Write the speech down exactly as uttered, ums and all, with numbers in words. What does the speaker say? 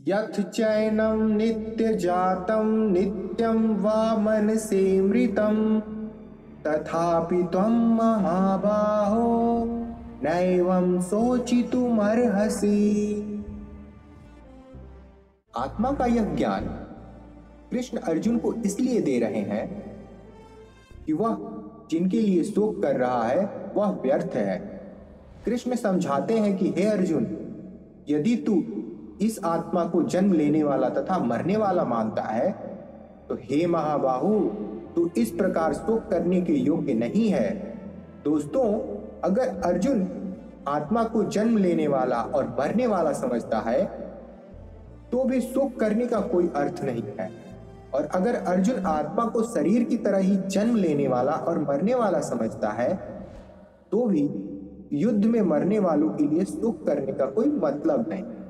यथ चैनं नित्यजातं नित्यं वा मनसे मृतं तथापि त्वं महाबाहो नैवं शोचितुमर्हसि। आत्मा का यह ज्ञान कृष्ण अर्जुन को इसलिए दे रहे हैं कि वह जिनके लिए शोक कर रहा है वह व्यर्थ है। कृष्ण समझाते हैं कि हे अर्जुन, यदि तू इस आत्मा को जन्म लेने वाला तथा मरने वाला मानता है तो हे महाबाहु, तू इस प्रकार शोक करने के योग्य नहीं है। दोस्तों, अगर अर्जुन आत्मा को जन्म लेने वाला और मरने वाला समझता है तो भी शोक करने का कोई अर्थ नहीं है, और अगर अर्जुन आत्मा को शरीर की तरह ही जन्म लेने वाला और मरने वाला समझता है तो भी युद्ध में मरने वालों के लिए शोक करने का कोई मतलब नहीं।